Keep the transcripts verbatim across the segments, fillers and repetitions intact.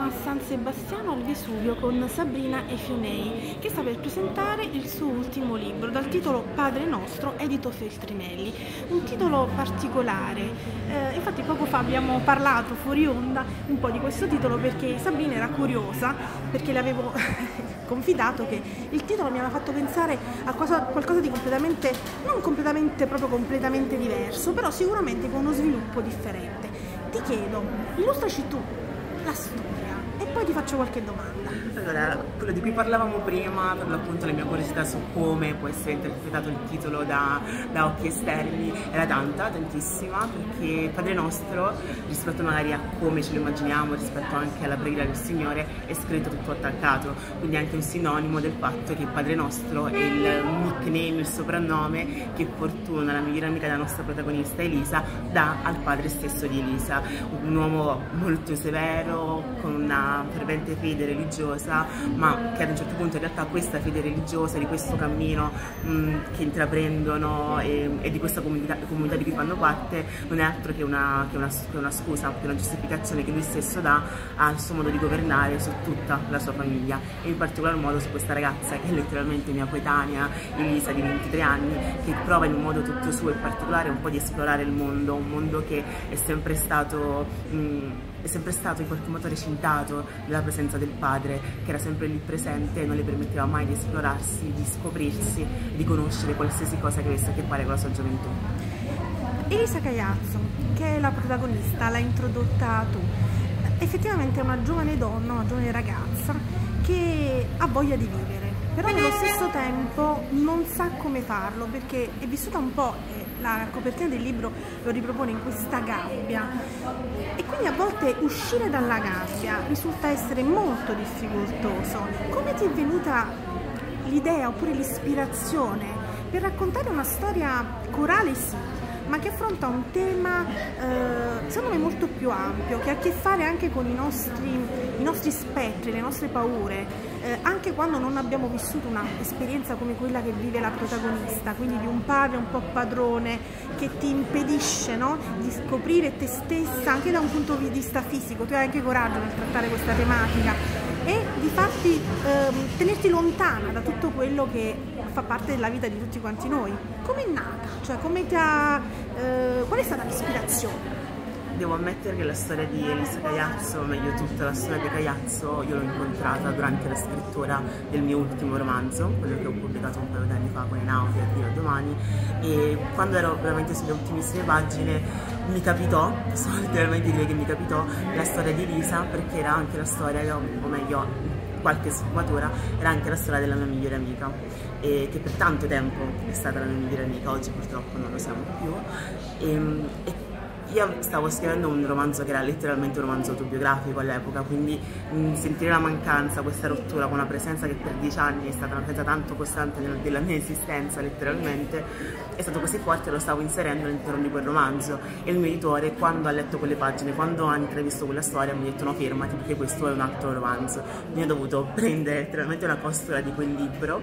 a San Sebastiano al Vesuvio con Sabrina Efionei, che sta per presentare il suo ultimo libro dal titolo Padre Nostro, edito Feltrinelli. Un titolo particolare, eh, infatti poco fa abbiamo parlato fuori onda un po' di questo titolo perché Sabrina era curiosa, perché le avevo confidato che il titolo mi aveva fatto pensare a cosa, qualcosa di completamente, non completamente, proprio completamente diverso, però sicuramente con uno sviluppo differente. Ti chiedo, illustraci tu la storia e poi ti faccio qualche domanda. Allora, quello di cui parlavamo prima, per l'appunto la mia curiosità su come può essere interpretato il titolo da, da occhi esterni, era tanta, tantissima, perché Padre Nostro, rispetto magari a come ce lo immaginiamo, rispetto anche alla preghiera del Signore, è scritto tutto attaccato, quindi anche un sinonimo del fatto che Padre Nostro è il nickname, il soprannome che Fortuna, la migliore amica della nostra protagonista Elisa, dà al padre stesso di Elisa, un uomo molto severo, con una fervente fede religiosa, ma che ad un certo punto in realtà questa fede religiosa, di questo cammino mh, che intraprendono e, e di questa comunità, comunità di cui fanno parte, non è altro che una, che una, che una scusa, che una giustificazione che lui stesso dà al suo modo di governare su tutta la sua famiglia, e in particolar modo su questa ragazza che è letteralmente mia coetanea, Elisa, di ventitré anni, che prova in un modo tutto suo e particolare un po' di esplorare il mondo, un mondo che è sempre stato mh, è sempre stato in qualche modo recintato dalla presenza del padre, che era sempre lì presente e non le permetteva mai di esplorarsi, di scoprirsi, di conoscere qualsiasi cosa che avesse a che fare con la sua gioventù. Elisa Caiazzo, che è la protagonista, l'ha introdotta tu. Effettivamente è una giovane donna, una giovane ragazza che ha voglia di vivere, però nello stesso tempo non sa come farlo perché è vissuta un po', eh, la copertina del libro lo ripropone in questa gabbia, e quindi a volte uscire dalla gabbia risulta essere molto difficoltoso. Come ti è venuta l'idea oppure l'ispirazione per raccontare una storia corale, sì, ma che affronta un tema eh, secondo me molto più ampio, che ha a che fare anche con i nostri, i nostri spettri, le nostre paure, eh, anche quando non abbiamo vissuto un'esperienza come quella che vive la protagonista, quindi di un padre un po' padrone che ti impedisce, no, di scoprire te stessa anche da un punto di vista fisico. Tu hai anche coraggio nel trattare questa tematica e di farti ehm, tenerti lontana da tutto quello che fa parte della vita di tutti quanti noi. Come è nata? Cioè, come ti ha, eh, qual è stata l'ispirazione? Devo ammettere che la storia di Elisa Caiazzo, o meglio tutta la storia di Caiazzo, io l'ho incontrata durante la scrittura del mio ultimo romanzo, quello che ho pubblicato un paio di anni fa con Einaudi, Addio a domani, e quando ero veramente sulle ultimissime pagine mi capitò, posso letteralmente dire che mi capitò, la storia di Elisa, perché era anche la storia, o meglio, qualche sfumatura, era anche la storia della mia migliore amica, e che per tanto tempo è stata la mia migliore amica, oggi purtroppo non lo siamo più. E, e io stavo scrivendo un romanzo che era letteralmente un romanzo autobiografico all'epoca, quindi mh, sentire la mancanza, questa rottura con una presenza che per dieci anni è stata una presenza tanto costante nella, della mia esistenza letteralmente, è stato così forte, lo stavo inserendo all'interno di quel romanzo, e il mio editore, quando ha letto quelle pagine, quando ha intravisto quella storia, mi ha detto: no, fermati, perché questo è un altro romanzo. Mi ho dovuto prendere letteralmente una costola di quel libro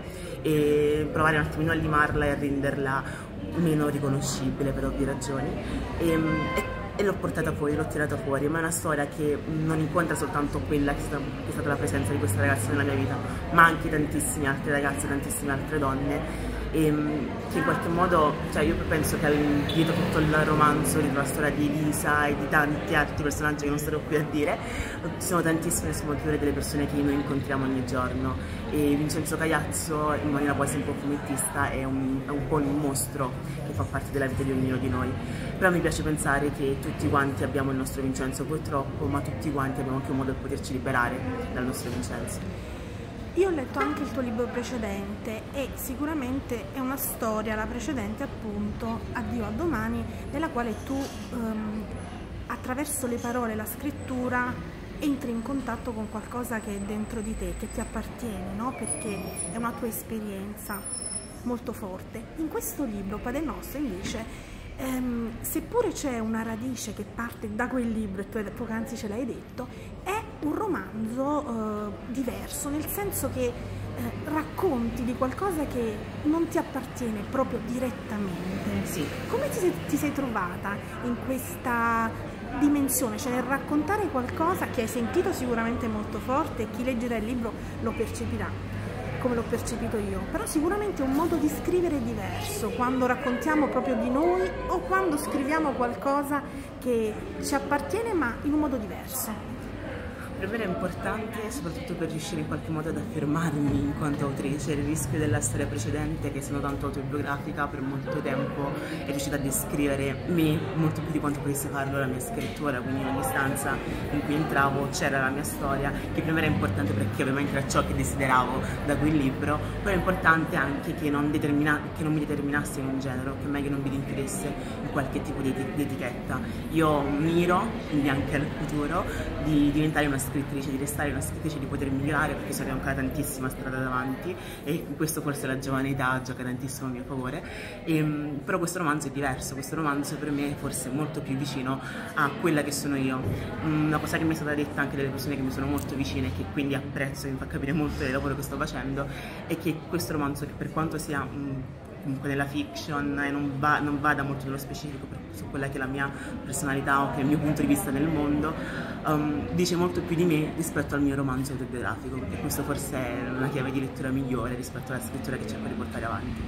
e provare un attimino a limarla e a renderla meno riconoscibile per ovvie ragioni, e, e, e l'ho portata fuori, l'ho tirata fuori, ma è una storia che non incontra soltanto quella che è, stata, che è stata la presenza di questa ragazza nella mia vita, ma anche tantissime altre ragazze, tantissime altre donne, e, che in qualche modo, cioè io penso che dietro tutto il romanzo, dietro la storia di Elisa e di tanti altri personaggi che non starò qui a dire, ci sono tantissime sfumature delle persone che noi incontriamo ogni giorno, e Vincenzo Caiazzo, in maniera quasi un po' fumettista, è un, è un po' un mostro che fa parte della vita di ognuno di noi. Però mi piace pensare che tutti quanti abbiamo il nostro Vincenzo, purtroppo, ma tutti quanti abbiamo anche un modo per poterci liberare dal nostro Vincenzo. Io ho letto anche il tuo libro precedente e sicuramente è una storia, la precedente appunto, Addio a domani, nella quale tu ehm, attraverso le parole, la scrittura, entri in contatto con qualcosa che è dentro di te, che ti appartiene, no? Perché è una tua esperienza molto forte. In questo libro, Padre Nostro, invece, ehm, seppure c'è una radice che parte da quel libro, e tu poc'anzi ce l'hai detto, è un romanzo eh, diverso, nel senso che eh, racconti di qualcosa che non ti appartiene proprio direttamente. Sì. Come ti sei, ti sei trovata in questa dimensione, cioè nel raccontare qualcosa che hai sentito sicuramente molto forte, e chi leggerà il libro lo percepirà come l'ho percepito io, però sicuramente è un modo di scrivere diverso quando raccontiamo proprio di noi o quando scriviamo qualcosa che ci appartiene ma in un modo diverso. Per me era importante, soprattutto per riuscire in qualche modo ad affermarmi in quanto autrice. Il rischio della storia precedente, che essendo tanto autobiografica, per molto tempo è riuscita a descrivere me molto più di quanto potesse farlo la mia scrittura, quindi in ogni stanza in cui entravo c'era la mia storia, che per me era importante perché ovviamente era ciò che desideravo da quel libro, però è importante anche che non, determina, che non mi determinasse in un genere, che meglio non mi rinchiudesse in qualche tipo di, di etichetta. Io miro, quindi anche al futuro, di diventare una scrittrice, di restare una scrittrice, di poter migliorare, perché so che ho ancora tantissima strada davanti e questo forse la giovane età gioca tantissimo a mio favore. E, però questo romanzo è diverso, questo romanzo per me è forse molto più vicino a quella che sono io. Una cosa che mi è stata detta anche dalle persone che mi sono molto vicine e che quindi apprezzo, mi fa capire molto del lavoro che sto facendo, è che questo romanzo, che per quanto sia mh, comunque nella fiction e non, va, non vada molto nello specifico per, su quella che è la mia personalità o che è il mio punto di vista nel mondo, um, dice molto più di me rispetto al mio romanzo autobiografico, e questo forse è una chiave di lettura migliore rispetto alla scrittura che cerco di portare avanti.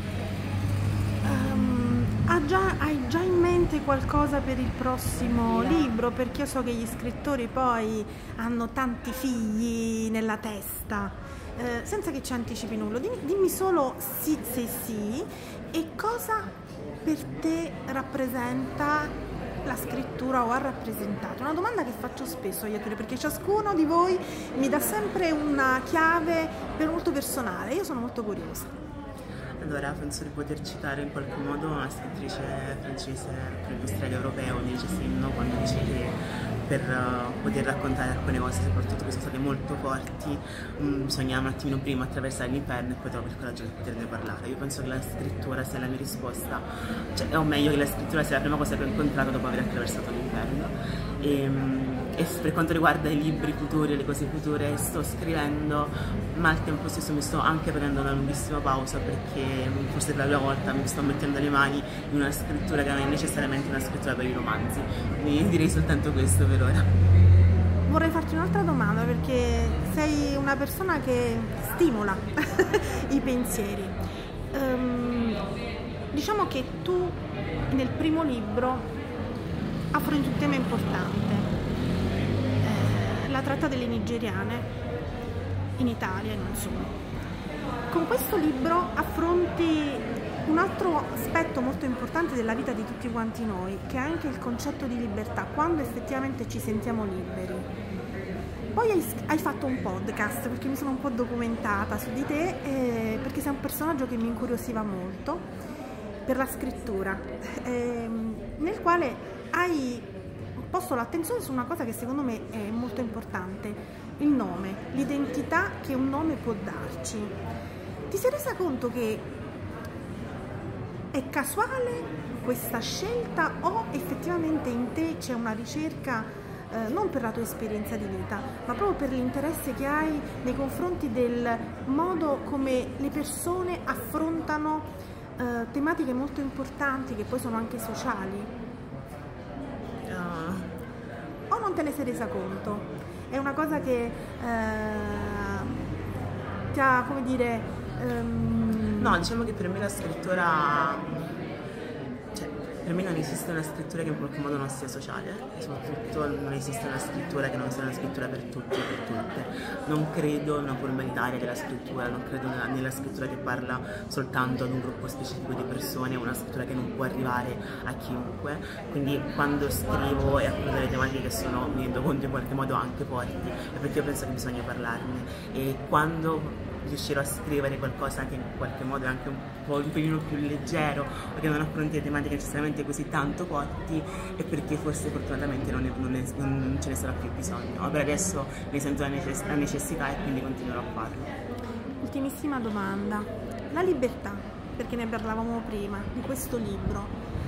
Um, hai, già, hai già in mente qualcosa per il prossimo Yeah. libro? Perché io so che gli scrittori poi hanno tanti figli nella testa. Eh, senza che ci anticipi nulla, dimmi, dimmi solo sì, se sì, e cosa per te rappresenta la scrittura o ha rappresentato? Una domanda che faccio spesso agli autori, perché ciascuno di voi mi dà sempre una chiave per molto personale, io sono molto curiosa. Allora, penso di poter citare in qualche modo una scrittrice francese, premio industriale europeo, Neige Simno, quando dice che per uh, poter raccontare alcune cose, soprattutto che sono state molto forti, um, bisogna un attimino prima attraversare l'inferno e poi trovo il coraggio di poterne parlare. Io penso che la scrittura sia la mia risposta, cioè, o meglio che la scrittura sia la prima cosa che ho incontrato dopo aver attraversato l'inferno. E, um, e per quanto riguarda i libri futuri e le cose future, sto scrivendo, ma al tempo stesso mi sto anche prendendo una lunghissima pausa, perché forse per la prima volta mi sto mettendo le mani in una scrittura che non è necessariamente una scrittura per i romanzi. Quindi direi soltanto questo per ora. Vorrei farti un'altra domanda, perché sei una persona che stimola i pensieri. Um, diciamo che tu nel primo libro affronti un tema importante, eh, la tratta delle nigeriane in Italia e non solo. Con questo libro affronti un altro aspetto molto importante della vita di tutti quanti noi, che è anche il concetto di libertà, quando effettivamente ci sentiamo liberi. Poi hai, hai fatto un podcast, perché mi sono un po' documentata su di te, eh, perché sei un personaggio che mi incuriosiva molto per la scrittura, eh, nel quale hai posto l'attenzione su una cosa che secondo me è molto importante: il nome, l'identità che un nome può darci. Ti sei resa conto che è casuale questa scelta o effettivamente in te c'è una ricerca, eh, non per la tua esperienza di vita, ma proprio per l'interesse che hai nei confronti del modo come le persone affrontano eh, tematiche molto importanti che poi sono anche sociali? Uh. O non te ne sei resa conto? È una cosa che eh, ti ha, come dire... Um... No, diciamo che per me la scrittura, cioè, per me non esiste una scrittura che in qualche modo non sia sociale, e soprattutto non esiste una scrittura che non sia una scrittura per tutti e per tutte. Non credo in una forma elitaria della scrittura, non credo nella, nella scrittura che parla soltanto ad un gruppo specifico di persone, una scrittura che non può arrivare a chiunque. Quindi quando scrivo e affronto delle tematiche che sono, mi rendo conto, in qualche modo anche forti, è perché io penso che bisogna parlarne, e quando riuscirò a scrivere qualcosa che in qualche modo è anche un po' un pelino più leggero o che non affronti le tematiche necessariamente così tanto forti, è perché forse fortunatamente non, è, non, è, non ce ne sarà più bisogno. Ma per adesso ne sento la, necess la necessità e quindi continuerò a farlo. Ultimissima domanda: la libertà, perché ne parlavamo prima di questo libro,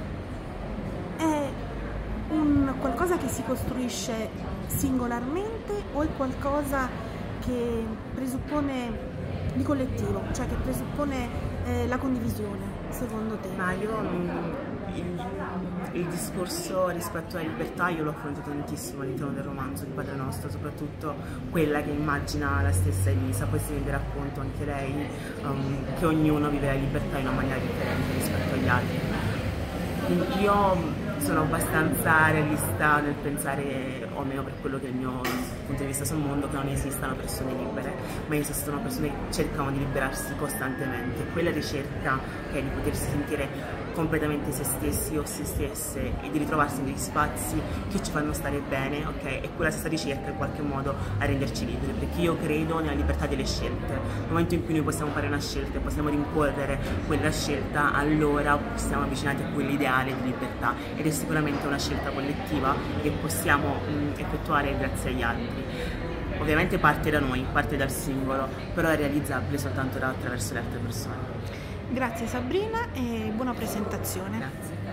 è un qualcosa che si costruisce singolarmente o è qualcosa che presuppone di collettivo, cioè che presuppone eh, la condivisione, secondo te? Ma io, il, il discorso rispetto alla libertà io l'ho affrontato tantissimo all'interno del romanzo di Padre Nostro, soprattutto quella che immagina la stessa Elisa, poi si rende appunto anche lei um, che ognuno vive la libertà in una maniera differente rispetto agli altri. Quindi io sono abbastanza realista nel pensare, o almeno per quello che è il mio punto di vista sul mondo, che non esistano persone libere, ma esistono persone che cercano di liberarsi costantemente. Quella ricerca che è di potersi sentire completamente se stessi o se stesse e di ritrovarsi negli spazi che ci fanno stare bene, ok? E quella stessa ricerca in qualche modo a renderci liberi, perché io credo nella libertà delle scelte. Nel momento in cui noi possiamo fare una scelta e possiamo rincorrere quella scelta, allora siamo avvicinati a quell'ideale di libertà, ed è sicuramente una scelta collettiva che possiamo mh, effettuare grazie agli altri. Ovviamente parte da noi, parte dal singolo, però è realizzabile soltanto da, attraverso le altre persone. Grazie Sabrina e buona presentazione. Grazie.